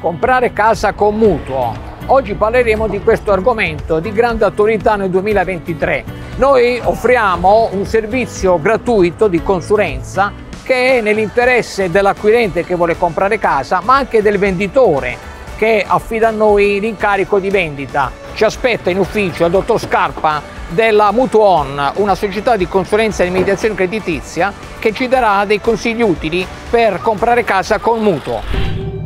Comprare casa con mutuo. Oggi parleremo di questo argomento di grande attualità nel 2023. Noi offriamo un servizio gratuito di consulenza che è nell'interesse dell'acquirente che vuole comprare casa, ma anche del venditore che affida a noi l'incarico di vendita. Ci aspetta in ufficio il dottor Scarpa della Mutuon, una società di consulenza e di mediazione creditizia che ci darà dei consigli utili per comprare casa con mutuo.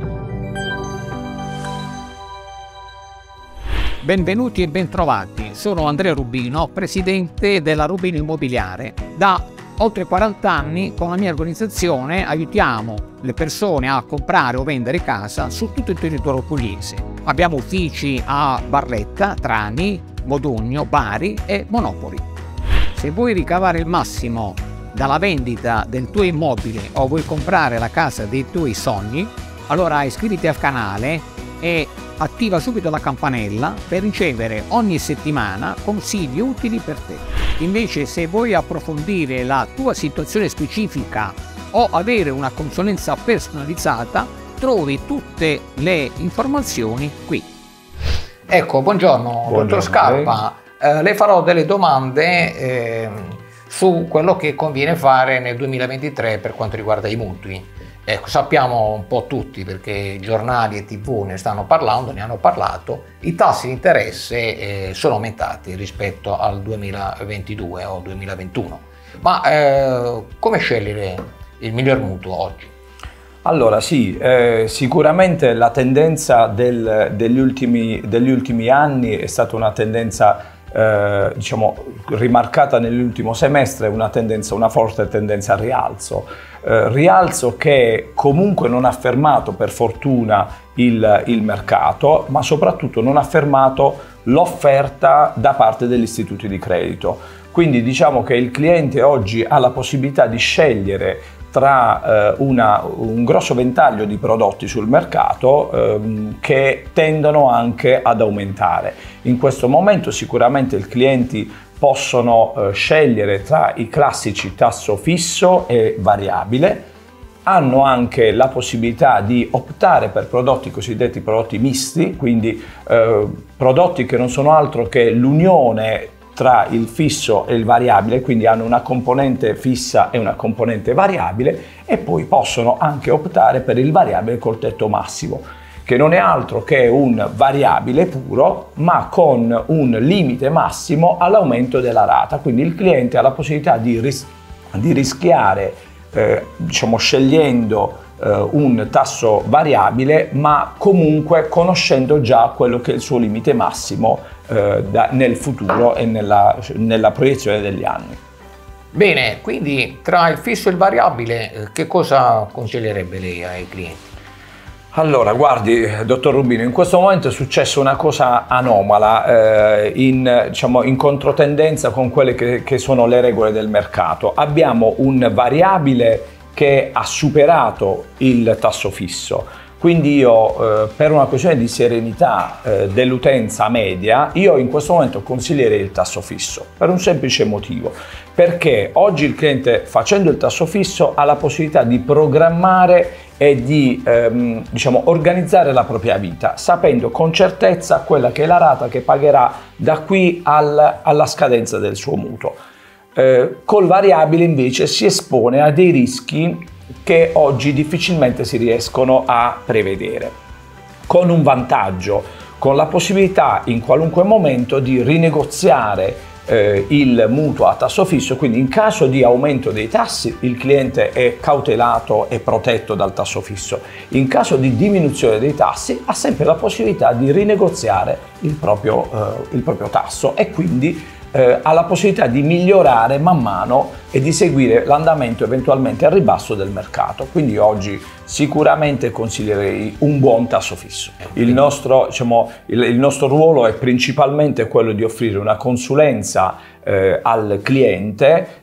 Benvenuti e bentrovati, sono Andrea Rubino, presidente della Rubino Immobiliare. Da oltre 40 anni con la mia organizzazione aiutiamo le persone a comprare o vendere casa su tutto il territorio pugliese. Abbiamo uffici a Barletta, Trani, Modugno, Bari e Monopoli. Se vuoi ricavare il massimo dalla vendita del tuo immobile o vuoi comprare la casa dei tuoi sogni, allora iscriviti al canale e attiva subito la campanella per ricevere ogni settimana consigli utili per te. Invece, se vuoi approfondire la tua situazione specifica o avere una consulenza personalizzata, trovi tutte le informazioni qui. Ecco, buongiorno dottor Scarpa, le farò delle domande su quello che conviene fare nel 2023 per quanto riguarda i mutui. Ecco, sappiamo un po' tutti, perché giornali e TV ne stanno parlando, ne hanno parlato, i tassi di interesse sono aumentati rispetto al 2022 o 2021. Ma come scegliere il miglior mutuo oggi? Allora sì, sicuramente la tendenza degli ultimi anni è stata una tendenza diciamo rimarcata nell'ultimo semestre, una forte tendenza al rialzo. Rialzo che comunque non ha fermato per fortuna il mercato, ma soprattutto non ha fermato l'offerta da parte degli istituti di credito. Quindi diciamo che il cliente oggi ha la possibilità di scegliere tra un grosso ventaglio di prodotti sul mercato che tendono anche ad aumentare. In questo momento sicuramente i clienti possono scegliere tra i classici tasso fisso e variabile, hanno anche la possibilità di optare per prodotti cosiddetti prodotti misti, quindi prodotti che non sono altro che l'unione tra il fisso e il variabile, quindi hanno una componente fissa e una componente variabile, e poi possono anche optare per il variabile col tetto massimo, che non è altro che un variabile puro, ma con un limite massimo all'aumento della rata. Quindi il cliente ha la possibilità di rischiare, diciamo, scegliendo un tasso variabile, ma comunque conoscendo già quello che è il suo limite massimo nel futuro e nella proiezione degli anni. Bene, quindi tra il fisso e il variabile che cosa consiglierebbe lei ai clienti? Allora, guardi, dottor Rubino, in questo momento è successa una cosa anomala, diciamo, in controtendenza con quelle che sono le regole del mercato. Abbiamo un variabile che ha superato il tasso fisso. Quindi io, per una questione di serenità dell'utenza media, io in questo momento consiglierei il tasso fisso, per un semplice motivo. Perché oggi il cliente, facendo il tasso fisso, ha la possibilità di programmare e di diciamo, organizzare la propria vita, sapendo con certezza quella che è la rata che pagherà da qui alla scadenza del suo mutuo. Col variabile invece si espone a dei rischi che oggi difficilmente si riescono a prevedere, con un vantaggio, con la possibilità in qualunque momento di rinegoziare il mutuo a tasso fisso. Quindi in caso di aumento dei tassi il cliente è cautelato e protetto dal tasso fisso. In caso di diminuzione dei tassi ha sempre la possibilità di rinegoziare il proprio tasso, e quindi ha la possibilità di migliorare man mano e di seguire l'andamento eventualmente al ribasso del mercato. Quindi oggi sicuramente consiglierei un buon tasso fisso. Il nostro ruolo è principalmente quello di offrire una consulenza al cliente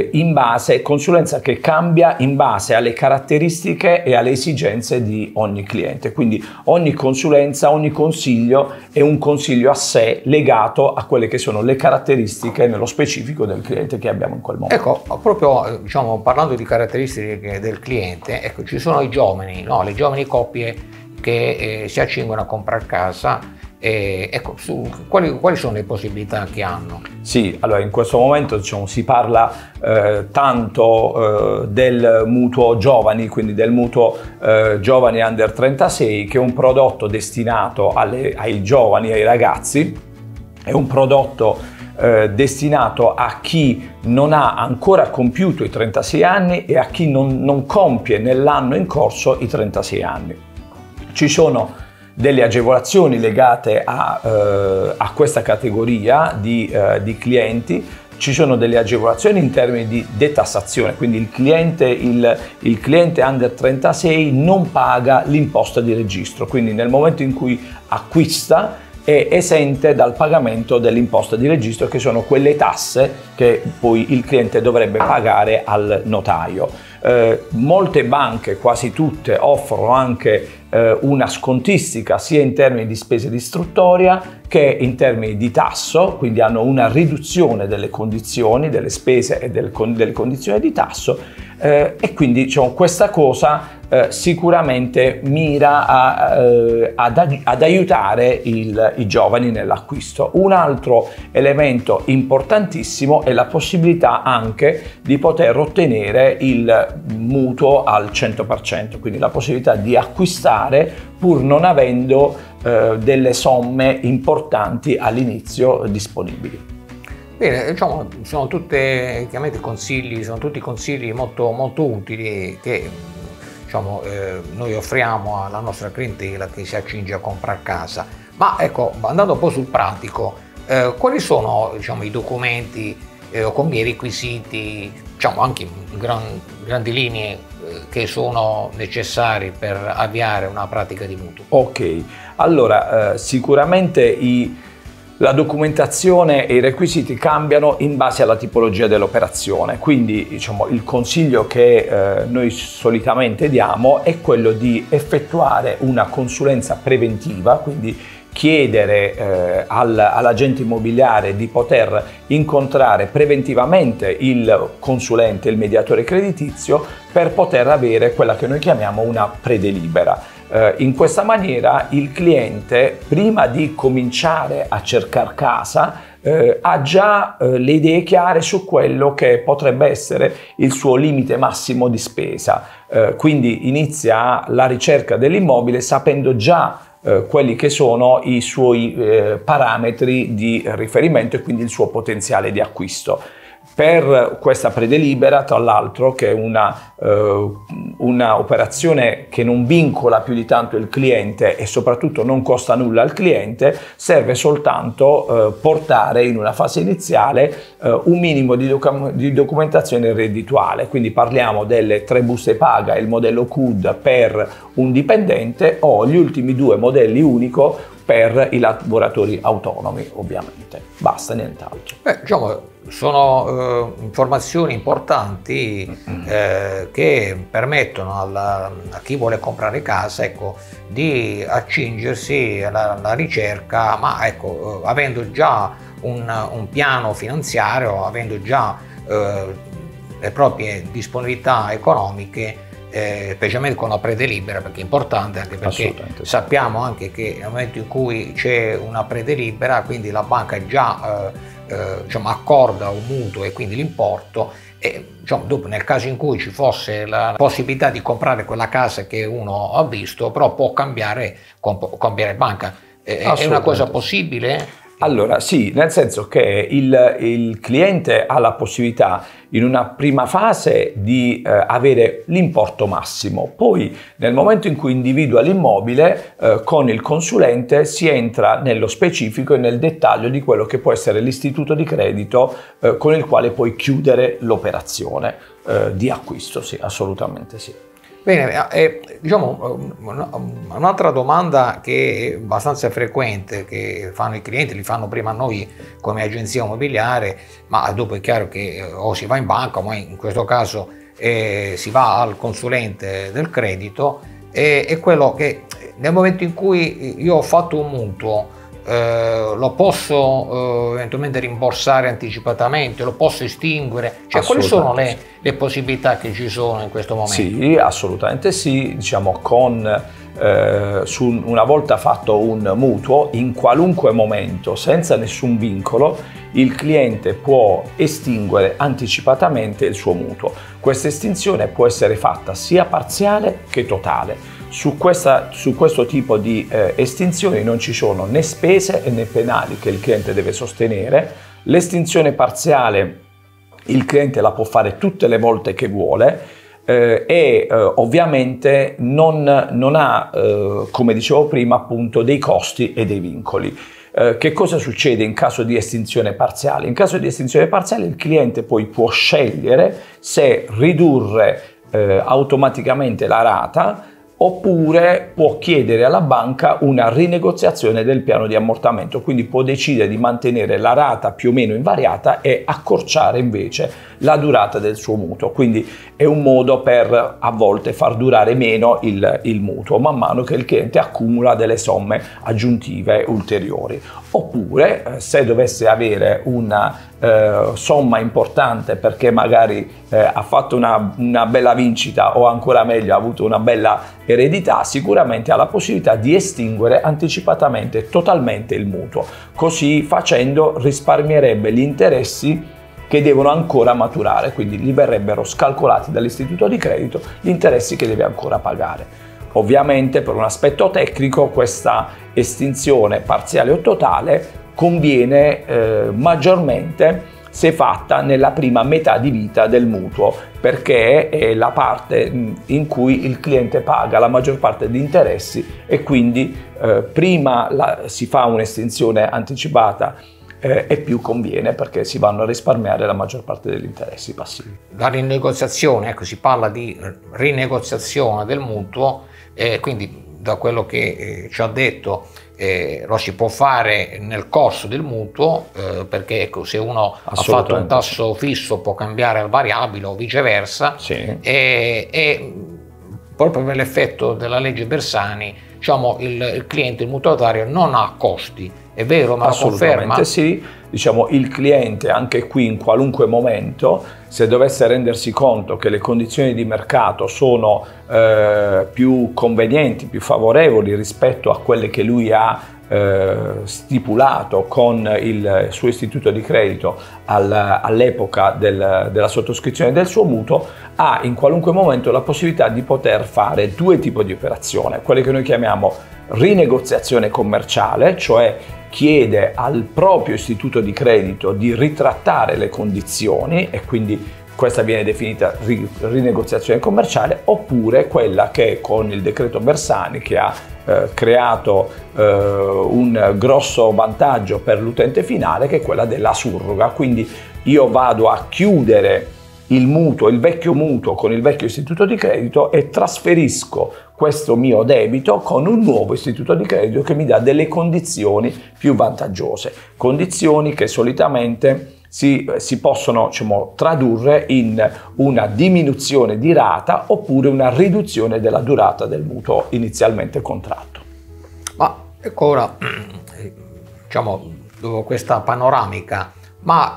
consulenza che cambia in base alle caratteristiche e alle esigenze di ogni cliente. Quindi ogni consulenza, ogni consiglio è un consiglio a sé, legato a quelle che sono le caratteristiche nello specifico del cliente che abbiamo in quel momento. Ecco, proprio diciamo, parlando di caratteristiche del cliente, ecco, ci sono i giovani, no? Le giovani coppie che si accingono a comprare casa. Ecco, quali sono le possibilità che hanno? Sì, allora in questo momento diciamo, si parla tanto del mutuo giovani, quindi del mutuo giovani under 36, che è un prodotto destinato ai giovani, ai ragazzi, è un prodotto destinato a chi non ha ancora compiuto i 36 anni e a chi non compie nell'anno in corso i 36 anni. Ci sono delle agevolazioni legate a questa categoria di clienti, ci sono delle agevolazioni in termini di detassazione, quindi il cliente under 36 non paga l'imposta di registro, quindi nel momento in cui acquista è esente dal pagamento dell'imposta di registro, che sono quelle tasse che poi il cliente dovrebbe pagare al notaio. Molte banche, quasi tutte, offrono anche una scontistica sia in termini di spese di istruttoria che in termini di tasso, quindi hanno una riduzione delle condizioni, delle spese e delle condizioni di tasso, e quindi diciamo, questa cosa sicuramente mira ad aiutare i giovani nell'acquisto. Un altro elemento importantissimo è la possibilità anche di poter ottenere il mutuo al 100%, quindi la possibilità di acquistare pur non avendo delle somme importanti all'inizio disponibili. Bene, diciamo, sono tutti consigli molto, molto utili che diciamo, noi offriamo alla nostra clientela che si accinge a comprare casa. Ma ecco, andando un po' sul pratico, quali sono, diciamo, i documenti con i requisiti, diciamo anche in grandi linee, che sono necessari per avviare una pratica di mutuo? Ok, allora sicuramente la documentazione e i requisiti cambiano in base alla tipologia dell'operazione, quindi diciamo, il consiglio che noi solitamente diamo è quello di effettuare una consulenza preventiva, quindi chiedere all'agente immobiliare di poter incontrare preventivamente il consulente, il mediatore creditizio, per poter avere quella che noi chiamiamo una predelibera. In questa maniera il cliente, prima di cominciare a cercare casa, ha già le idee chiare su quello che potrebbe essere il suo limite massimo di spesa, quindi inizia la ricerca dell'immobile sapendo già quelli che sono i suoi parametri di riferimento e quindi il suo potenziale di acquisto. Per questa predelibera, tra l'altro, che è una operazione che non vincola più di tanto il cliente e soprattutto non costa nulla al cliente, serve soltanto portare in una fase iniziale un minimo di documentazione reddituale, quindi parliamo delle 3 buste paga e il modello CUD per un dipendente o gli ultimi 2 modelli unico per i lavoratori autonomi, ovviamente. Basta, nient'altro. Diciamo, sono informazioni importanti che permettono a chi vuole comprare casa, ecco, di accingersi alla ricerca, ma ecco, avendo già un piano finanziario, avendo già le proprie disponibilità economiche, specialmente con la predelibera, perché è importante, anche perché sappiamo anche che nel momento in cui c'è una predelibera, quindi la banca già diciamo, accorda un mutuo e quindi l'importo, e diciamo, dopo, nel caso in cui ci fosse la possibilità di comprare quella casa che uno ha visto, però può cambiare banca. È una cosa possibile? Allora sì, nel senso che il cliente ha la possibilità in una prima fase di avere l'importo massimo, poi nel momento in cui individua l'immobile con il consulente si entra nello specifico e nel dettaglio di quello che può essere l'istituto di credito con il quale puoi chiudere l'operazione di acquisto, sì, assolutamente sì. Bene, diciamo, un'altra domanda che è abbastanza frequente, che fanno i clienti, li fanno prima noi come agenzia immobiliare, ma dopo è chiaro che o si va in banca, ma in questo caso si va al consulente del credito, è quello che nel momento in cui io ho fatto un mutuo, lo posso eventualmente rimborsare anticipatamente, lo posso estinguere, cioè quali sono le possibilità che ci sono in questo momento? Sì, assolutamente sì, diciamo con una volta fatto un mutuo, in qualunque momento, senza nessun vincolo, il cliente può estinguere anticipatamente il suo mutuo. Questa estinzione può essere fatta sia parziale che totale. Su questo tipo di estinzioni non ci sono né spese né penali che il cliente deve sostenere. L'estinzione parziale il cliente la può fare tutte le volte che vuole ovviamente non ha, come dicevo prima, appunto dei costi e dei vincoli. Che cosa succede in caso di estinzione parziale? In caso di estinzione parziale il cliente poi può scegliere se ridurre automaticamente la rata oppure può chiedere alla banca una rinegoziazione del piano di ammortamento, quindi può decidere di mantenere la rata più o meno invariata e accorciare invece la durata del suo mutuo. Quindi è un modo per a volte far durare meno il mutuo man mano che il cliente accumula delle somme aggiuntive ulteriori. Oppure se dovesse avere una somma importante perché magari ha fatto una bella vincita o ancora meglio ha avuto una bella eredità, sicuramente ha la possibilità di estinguere anticipatamente totalmente il mutuo. Così facendo risparmierebbe gli interessi che devono ancora maturare, quindi gli verrebbero scalcolati dall'istituto di credito gli interessi che deve ancora pagare. Ovviamente per un aspetto tecnico questa estinzione parziale o totale conviene maggiormente se fatta nella prima metà di vita del mutuo, perché è la parte in cui il cliente paga la maggior parte di interessi e quindi prima si fa un'estinzione anticipata e più conviene perché si vanno a risparmiare la maggior parte degli interessi passivi. La rinegoziazione, ecco, si parla di rinegoziazione del mutuo, quindi da quello che ci ha detto lo si può fare nel corso del mutuo, perché ecco, se uno ha fatto un tasso fisso può cambiare al variabile o viceversa, sì. E proprio per l'effetto della legge Bersani, diciamo, il cliente, il mutuatario non ha costi. È vero, ma lo conferma? Sì, diciamo il cliente anche qui in qualunque momento, se dovesse rendersi conto che le condizioni di mercato sono più convenienti, più favorevoli rispetto a quelle che lui ha stipulato con il suo istituto di credito all'epoca della sottoscrizione del suo mutuo, ha in qualunque momento la possibilità di poter fare due tipi di operazione, quelle che noi chiamiamo rinegoziazione commerciale, cioè chiede al proprio istituto di credito di ritrattare le condizioni e quindi questa viene definita rinegoziazione commerciale, oppure quella che con il decreto Bersani, che ha creato un grosso vantaggio per l'utente finale, che è quella della surroga. Quindi io vado a chiudere il mutuo, il vecchio mutuo con il vecchio istituto di credito e trasferisco questo mio debito con un nuovo istituto di credito che mi dà delle condizioni più vantaggiose, condizioni che solitamente si possono, diciamo, tradurre in una diminuzione di rata oppure una riduzione della durata del mutuo inizialmente contratto. Ma ecco, ora, diciamo, dopo questa panoramica, ma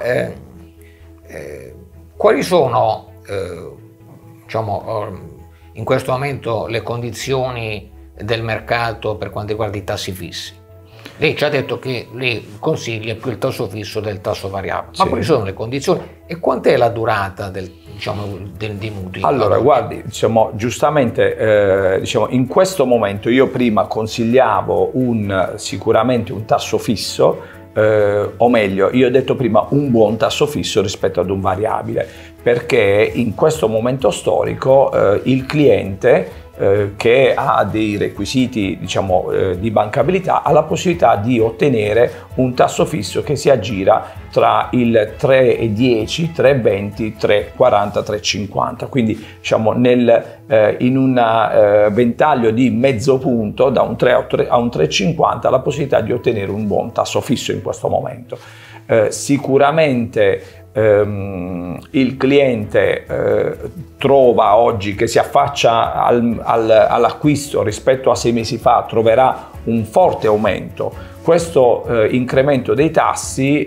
quali sono, diciamo, in questo momento le condizioni del mercato per quanto riguarda i tassi fissi? Lei ci ha detto che lei consiglia più il tasso fisso del tasso variabile, ma quali sono le condizioni e quant'è la durata dei mutui? Allora, guardi, diciamo, giustamente, diciamo, in questo momento io prima consigliavo sicuramente un tasso fisso, o meglio, io ho detto prima un buon tasso fisso rispetto ad un variabile, perché in questo momento storico il cliente che ha dei requisiti, diciamo, di bancabilità, ha la possibilità di ottenere un tasso fisso che si aggira tra il 3,10, 3,20, 3,40, 3,50. Quindi, diciamo, in un ventaglio di mezzo punto, da un 3 a un 3,50, la possibilità di ottenere un buon tasso fisso in questo momento. Sicuramente il cliente trova oggi che si affaccia all'acquisto rispetto a 6 mesi fa, troverà un forte aumento. Questo incremento dei tassi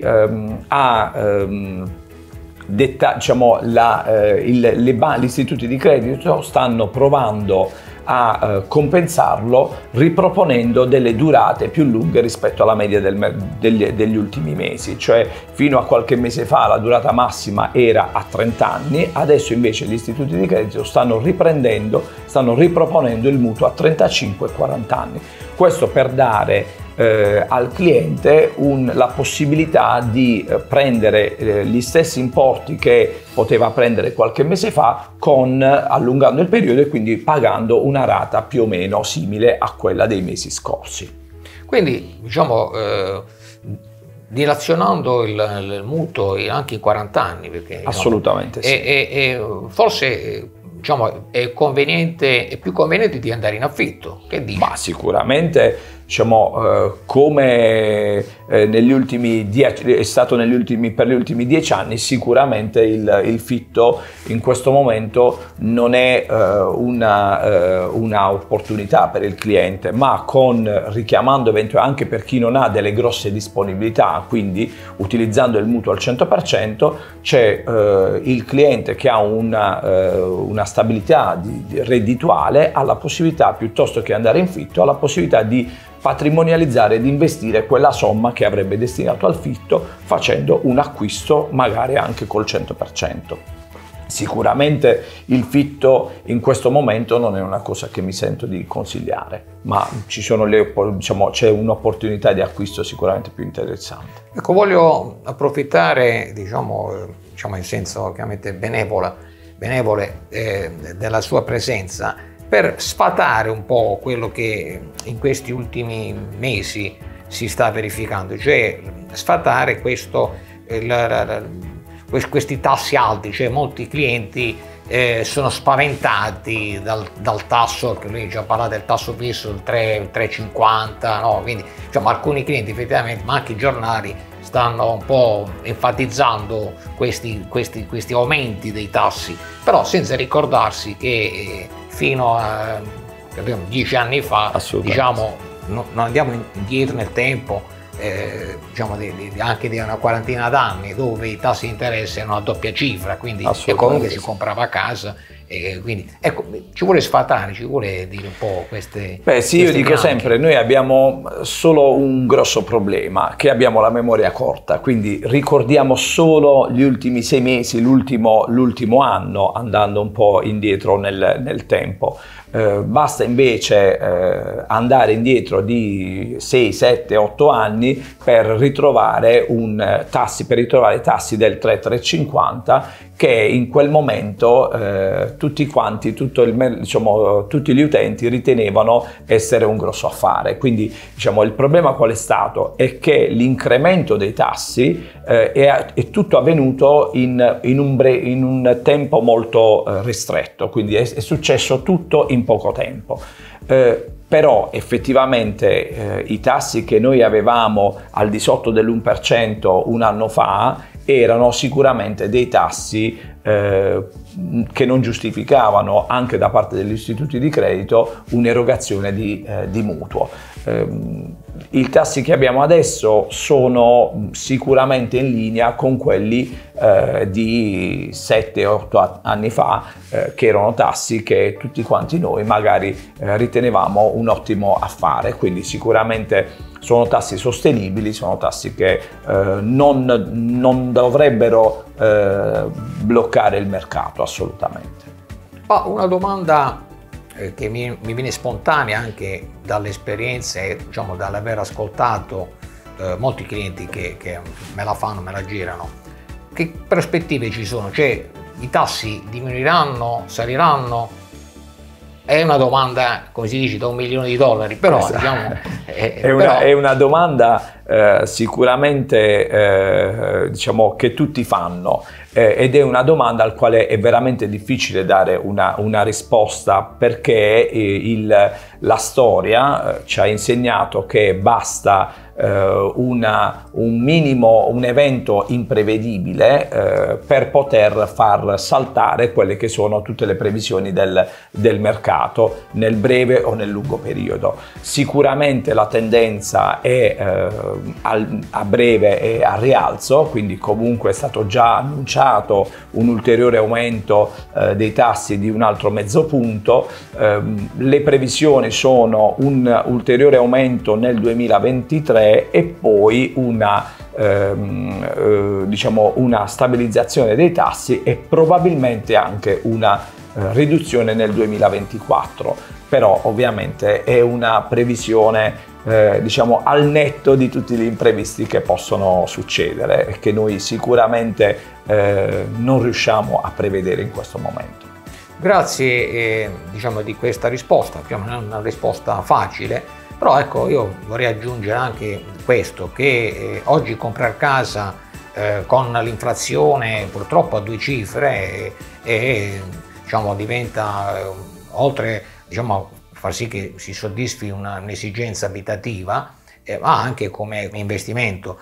diciamo, gli istituti di credito stanno provando a compensarlo riproponendo delle durate più lunghe rispetto alla media degli ultimi mesi, cioè fino a qualche mese fa la durata massima era a 30 anni, adesso invece gli istituti di credito stanno riproponendo il mutuo a 35 e 40 anni. Questo per dare al cliente la possibilità di prendere gli stessi importi che poteva prendere qualche mese fa, allungando il periodo e quindi pagando una rata più o meno simile a quella dei mesi scorsi. Quindi diciamo dilazionando il mutuo anche in 40 anni, perché diciamo, assolutamente sì. Forse diciamo è più conveniente di andare in affitto. Che dici? Ma sicuramente, diciamo, come negli ultimi è stato per gli ultimi 10 anni, sicuramente il fitto in questo momento non è una opportunità per il cliente, ma richiamando anche per chi non ha delle grosse disponibilità, quindi utilizzando il mutuo al 100%, c'è il cliente che ha una stabilità reddituale, ha la possibilità, piuttosto che andare in fitto, ha la possibilità di patrimonializzare ed investire quella somma che avrebbe destinato al fitto facendo un acquisto magari anche col 100%. Sicuramente il fitto in questo momento non è una cosa che mi sento di consigliare, ma c'è un'opportunità di acquisto sicuramente più interessante. Ecco, voglio approfittare, diciamo in senso chiaramente benevole della sua presenza, per sfatare un po' quello che in questi ultimi mesi si sta verificando, cioè sfatare questi tassi alti, cioè molti clienti sono spaventati dal tasso, che lui già parla del tasso fisso del 3,50, no? Quindi diciamo, alcuni clienti effettivamente, ma anche i giornali, stanno un po' enfatizzando questi aumenti dei tassi, però senza ricordarsi che fino a 10 anni fa, diciamo, non andiamo indietro nel tempo, diciamo anche di una quarantina d'anni, dove i tassi di interesse erano a doppia cifra, quindi comunque si comprava a casa. Quindi ecco, ci vuole sfatare, ci vuole dire un po' queste. Beh sì, io dico sempre, noi abbiamo solo un grosso problema, che abbiamo la memoria corta, quindi ricordiamo solo gli ultimi 6 mesi, l'ultimo anno, andando un po' indietro nel tempo. Basta invece andare indietro di 6, 7, 8 anni per ritrovare tassi del 3,50, che in quel momento tutti gli utenti ritenevano essere un grosso affare. Quindi diciamo, il problema qual è stato? È che l'incremento dei tassi è tutto avvenuto in un tempo molto ristretto, quindi è successo tutto in poco tempo. Però effettivamente i tassi che noi avevamo al di sotto dell'1% un anno fa erano sicuramente dei tassi che non giustificavano, anche da parte degli istituti di credito, un'erogazione di mutuo. I tassi che abbiamo adesso sono sicuramente in linea con quelli di 7-8 anni fa, che erano tassi che tutti quanti noi magari ritenevamo un ottimo affare, quindi sicuramente sono tassi sostenibili, sono tassi che non dovrebbero bloccare il mercato, assolutamente. Una domanda che mi viene spontanea anche dalle esperienze, diciamo dall'aver ascoltato molti clienti che me la girano. Che prospettive ci sono? Cioè, i tassi diminuiranno, saliranno? È una domanda, come si dice, da $1 milione, però diciamo, è una domanda sicuramente diciamo che tutti fanno, ed è una domanda al quale è veramente difficile dare una risposta, perché la storia ci ha insegnato che basta un evento imprevedibile per poter far saltare quelle che sono tutte le previsioni del mercato nel breve o nel lungo periodo. Sicuramente la tendenza è a breve è a rialzo, quindi comunque è stato già annunciato un ulteriore aumento dei tassi di un altro mezzo punto. Le previsioni sono un ulteriore aumento nel 2023 e poi diciamo una stabilizzazione dei tassi e probabilmente anche una riduzione nel 2024, però ovviamente è una previsione diciamo al netto di tutti gli imprevisti che possono succedere e che noi sicuramente non riusciamo a prevedere in questo momento. Grazie diciamo di questa risposta, non è una risposta facile, però ecco, io vorrei aggiungere anche questo, che oggi comprare casa con l'inflazione purtroppo a 2 cifre diciamo, diventa, oltre diciamo, far sì che si soddisfi un'esigenza abitativa, ma anche come investimento.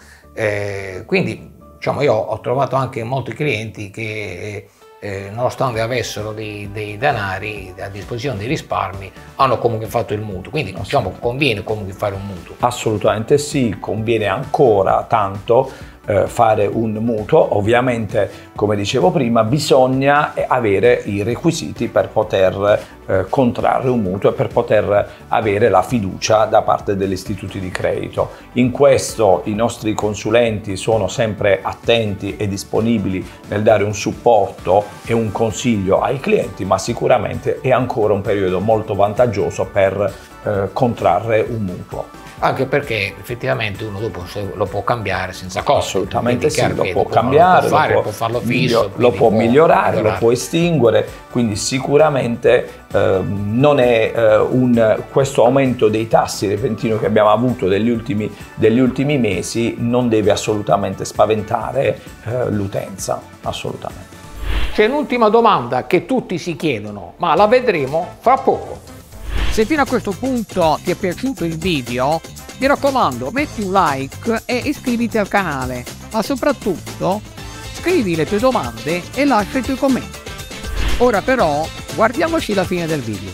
Quindi diciamo, io ho trovato anche molti clienti che nonostante avessero dei denari a disposizione, dei risparmi, hanno comunque fatto il mutuo. Quindi diciamo, conviene comunque fare un mutuo. Assolutamente sì, conviene ancora tanto fare un mutuo. Ovviamente, come dicevo prima, bisogna avere i requisiti per poter contrarre un mutuo e per poter avere la fiducia da parte degli istituti di credito. In questo i nostri consulenti sono sempre attenti e disponibili nel dare un supporto e un consiglio ai clienti, ma sicuramente è ancora un periodo molto vantaggioso per contrarre un mutuo. Anche perché effettivamente uno dopo lo può cambiare senza costo. Assolutamente sì, lo può cambiare, può farlo fisso, lo può migliorare, lo può estinguere, quindi sicuramente non è questo aumento dei tassi repentino che abbiamo avuto degli ultimi mesi non deve assolutamente spaventare l'utenza, assolutamente. C'è un'ultima domanda che tutti si chiedono, ma la vedremo fra poco. Se fino a questo punto ti è piaciuto il video, mi raccomando, metti un like e iscriviti al canale, ma soprattutto scrivi le tue domande e lascia i tuoi commenti. Ora però guardiamoci la fine del video.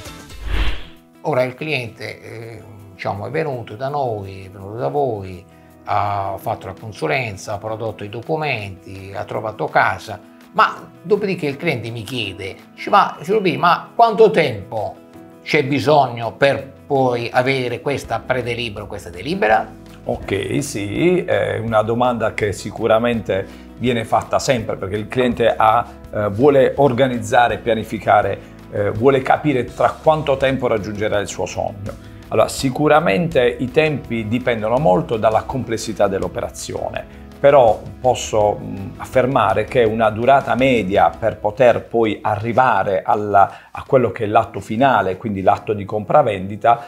Ora il cliente diciamo, è venuto da noi, è venuto da voi, ha fatto la consulenza, ha prodotto i documenti, ha trovato casa, ma dopodiché il cliente mi chiede, ma quanto tempo c'è bisogno per poi avere questa predelibera o questa delibera? Ok, sì, è una domanda che sicuramente viene fatta sempre perché il cliente vuole organizzare, pianificare, vuole capire tra quanto tempo raggiungerà il suo sogno. Allora, sicuramente i tempi dipendono molto dalla complessità dell'operazione. Però posso affermare che una durata media per poter poi arrivare a quello che è l'atto finale, quindi l'atto di compravendita,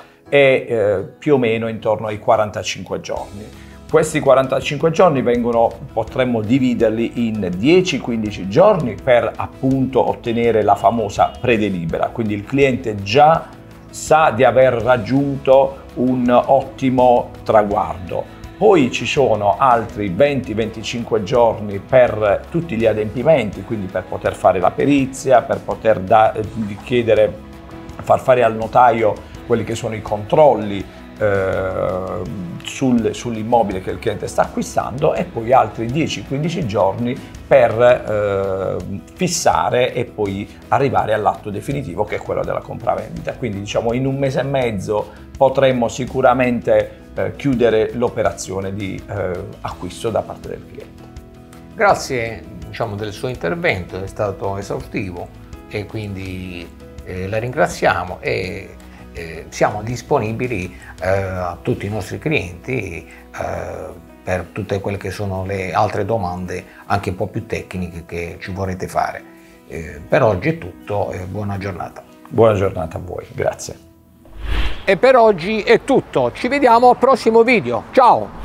è più o meno intorno ai 45 giorni. Questi 45 giorni potremmo dividerli in 10-15 giorni per appunto ottenere la famosa predelibera, quindi il cliente già sa di aver raggiunto un ottimo traguardo. Poi ci sono altri 20-25 giorni per tutti gli adempimenti, quindi per poter fare la perizia, per poter far fare al notaio quelli che sono i controlli sull'immobile che il cliente sta acquistando e poi altri 10-15 giorni per fissare e poi arrivare all'atto definitivo che è quello della compravendita. Quindi diciamo in un mese e mezzo potremmo sicuramente chiudere l'operazione di acquisto da parte del cliente. Grazie del suo intervento, è stato esaustivo e quindi la ringraziamo e siamo disponibili a tutti i nostri clienti per tutte quelle che sono le altre domande anche un po' più tecniche che ci vorrete fare. Per oggi è tutto e buona giornata. Buona giornata a voi, grazie. E per oggi è tutto, ci vediamo al prossimo video, ciao!